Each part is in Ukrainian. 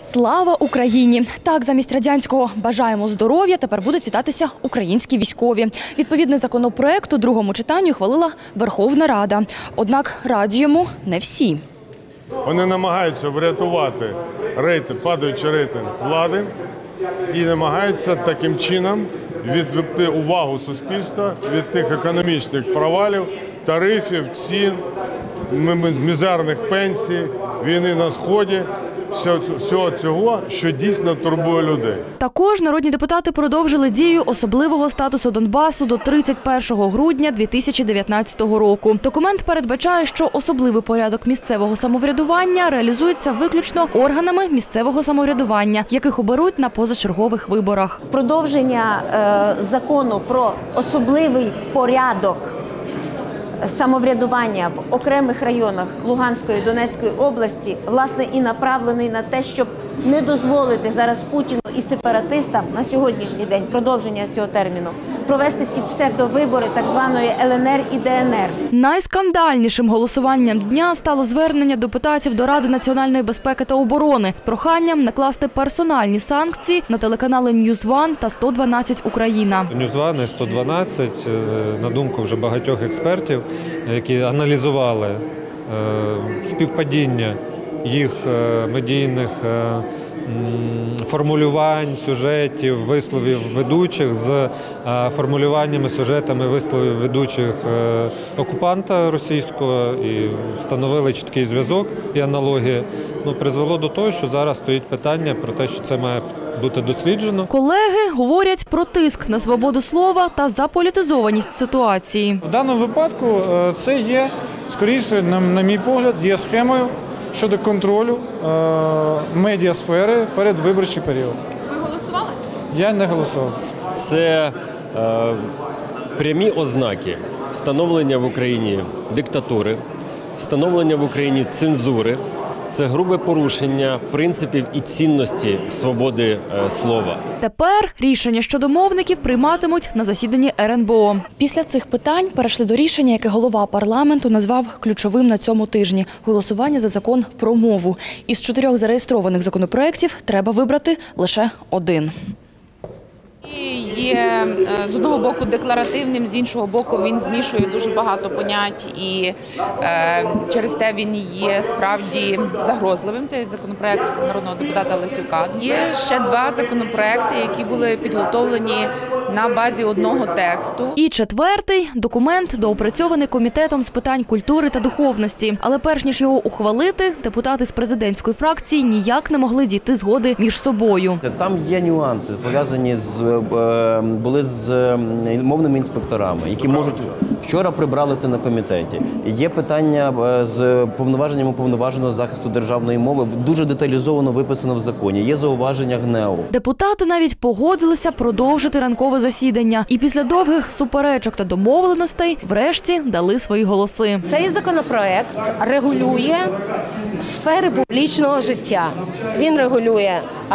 Слава Україні! Так, замість радянського «бажаємо здоров'я» тепер будуть вітатися українські військові. Відповідний законопроект у другому читанні ухвалила Верховна Рада. Однак раді йому не всі. Вони намагаються врятувати падаючий рейтинг влади і намагаються таким чином відвести увагу суспільства від тих економічних провалів, тарифів, цін, мізерних пенсій, війни на Сході. Всього цього, що дійсно турбує людей. Також народні депутати продовжили дію особливого статусу Донбасу до 31 грудня 2019 року. Документ передбачає, що особливий порядок місцевого самоврядування реалізується виключно органами місцевого самоврядування, яких оберуть на позачергових виборах. Продовження закону про особливий порядок самоврядування в окремих районах Луганської і Донецької області, власне, і направлений на те, щоб не дозволити зараз Путіну і сепаратистам на сьогоднішній день продовження цього терміну провести ці псевдовибори так званої ЛНР і ДНР. Найскандальнішим голосуванням дня стало звернення депутатів до Ради національної безпеки та оборони з проханням накласти персональні санкції на телеканали NewsOne та 112 Україна. NewsOne і 112, на думку вже багатьох експертів, які аналізували співпадіння їх медійних формулювань, сюжетів, висловів ведучих з формулюваннями, сюжетами висловів ведучих окупанта російського і встановили чіткий зв'язок і аналогії, призвело до того, що зараз стоїть питання про те, що це має бути досліджено. Колеги говорять про тиск на свободу слова та заполітизованість ситуації. В даному випадку це є, скоріше, на мій погляд, є схемою щодо контролю медіасфери перед виборчий період. Ви голосували? Я не голосував. Це прямі ознаки встановлення в Україні диктатури, встановлення в Україні цензури. Це грубе порушення принципів і цінності свободи слова. Тепер рішення щодо мовників прийматимуть на засіданні РНБО. Після цих питань перейшли до рішення, яке голова парламенту назвав ключовим на цьому тижні – голосування за закон про мову. Із 4 зареєстрованих законопроєктів треба вибрати лише один. Є з одного боку декларативним, з іншого боку він змішує дуже багато понять і через те він є справді загрозливим. Цей законопроект народного депутата Лесюка. Є ще 2 законопроекти, які були підготовлені на базі одного тексту. І 4-й – документ, доопрацьований Комітетом з питань культури та духовності. Але перш ніж його ухвалити, депутати з президентської фракції ніяк не могли дійти згоди між собою. Там є нюанси, пов'язані були з мовними інспекторами, які можуть вчора прибрали це на комітеті. Є питання з повноваженням уповноваженого захисту державної мови, дуже деталізовано виписано в законі. Є зауваження ГНЕУ. Депутати навіть погодилися продовжити ранкове засідання. І після довгих суперечок та домовленостей врешті дали свої голоси. Цей законопроект регулює сфери публічного життя. Він регулює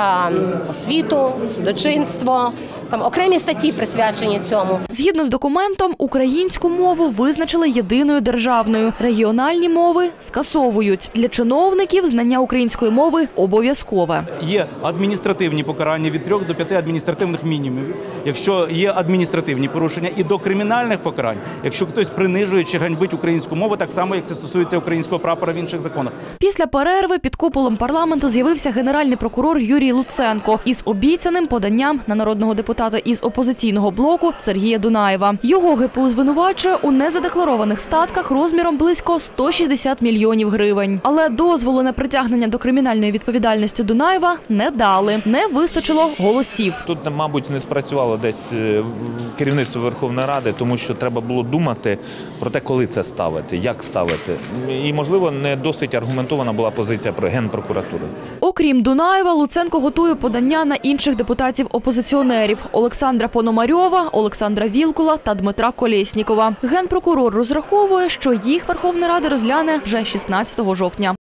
освіту, судочинство, там окремі статті присвячені цьому. Згідно з документом, українську мову визначили єдиною державною. Регіональні мови скасовують. Для чиновників знання української мови обов'язкове. Є адміністративні покарання від 3 до 5 адміністративних мінімумів, якщо є адміністративні порушення, і до кримінальних покарань, якщо хтось принижує чи ганьбить українську мову, так само, як це стосується українського прапора в інших законах. Після перерви під куполом парламенту з'явився генеральний прокурор Юрій Луценко із обіцяним поданням на народного депутата із опозиційного блоку Сергія Дунаєва. Його ГПУ звинувачує у незадекларованих статках розміром близько 160 мільйонів гривень. Але дозволу на притягнення до кримінальної відповідальності Дунаєва не дали. Не вистачило голосів. Тут, мабуть, не спрацювало десь керівництво Верховної Ради, тому що треба було думати про те, коли це ставити, як ставити. І, можливо, не досить аргументована була позиція про Генпрокуратури. Окрім Дунаєва, Луценко готує подання на інших депутатів-опозиціонерів – Олександра Пономарьова, Олександра Вілкула та Дмитра Колєснікова. Генпрокурор розраховує, що їх Верховна Рада розгляне вже 16 жовтня.